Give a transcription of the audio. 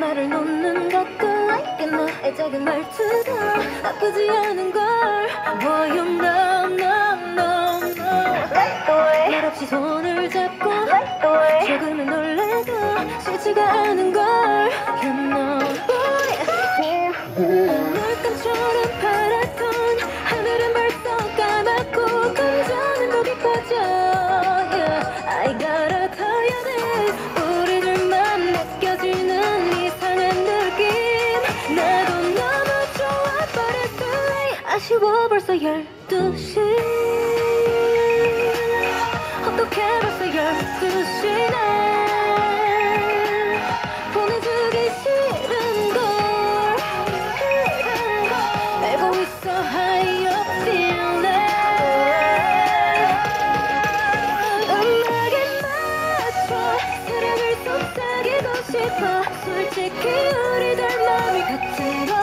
말을 놓는 것도 like it 너의 작은 말투도 나쁘지 않은 걸 Boy you know no no no Like the way 말 없이 손을 잡고 Like the way 조금은 놀래도 싫지가 않은 걸 You know boy 물감처럼 파랗던 하늘은 벌써 까맣고 감정은 더 깊어져 yeah. I gotta tell you this 우리 둘만 느껴지는 이상한 느낌 나도 너무 좋아 but it's too late 아쉬워 벌써 12시 어떡해 벌써 12시네 보내주기 싫은걸 알고 있어 how you feeling 음악에 맞춰 사랑을 속삭이고 싶어 솔직히 우리들 마음이 같은 걸